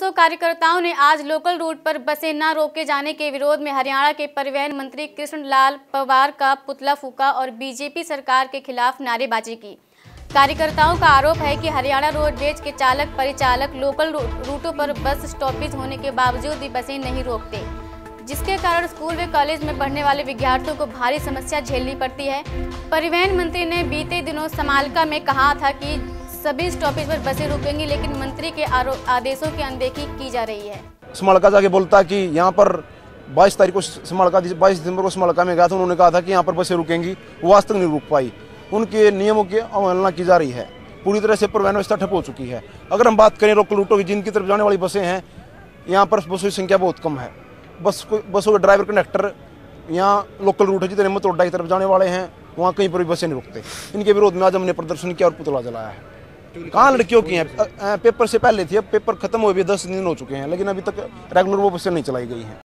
300 कार्यकर्ताओं ने आज लोकल रूट पर बसें न रोके जाने के विरोध में हरियाणा के परिवहन मंत्री कृष्ण लाल पंवार का पुतला फूंका और बीजेपी सरकार के खिलाफ नारेबाजी की। कार्यकर्ताओं का आरोप है कि हरियाणा रोडवेज के चालक परिचालक लोकल रूटों पर बस स्टॉपेज होने के बावजूद भी बसें नहीं रोकते, जिसके कारण स्कूल व कॉलेज में पढ़ने वाले विद्यार्थियों को भारी समस्या झेलनी पड़ती है। परिवहन मंत्री ने बीते दिनों समालका में कहा था कि सभी स्टॉपेज पर बसें रुकेंगी, लेकिन मंत्री के आदेशों की अनदेखी की जा रही है। समालका जाके बोलता कि यहाँ पर 22 तारीख को समालका 22 दिसंबर को समालका में गया था, उन्होंने कहा था कि यहाँ पर बसें रुकेंगी, वो आज तक नहीं रुक पाई। उनके नियमों की अवहेलना की जा रही है, पूरी तरह से परिवहन व्यवस्था ठप हो चुकी है। अगर हम बात करें लोकल रूटों की, जिनकी तरफ जाने वाली बसें हैं, यहाँ पर बसों की संख्या बहुत कम है। बसों के ड्राइवर कंडक्टर यहाँ लोकल रूट है जितने मतोडा की तरफ जाने वाले हैं, वहाँ कहीं पर भी बसें नहीं रुकते। इनके विरोध में आज हमने प्रदर्शन किया और पुतला जलाया है। कहाँ लड़कियों की हैं? पेपर से पहले थी, अब पेपर खत्म हुए भी 10 दिन हो चुके हैं, लेकिन अभी तक रेगुलर वो बसें नहीं चलाई गई हैं।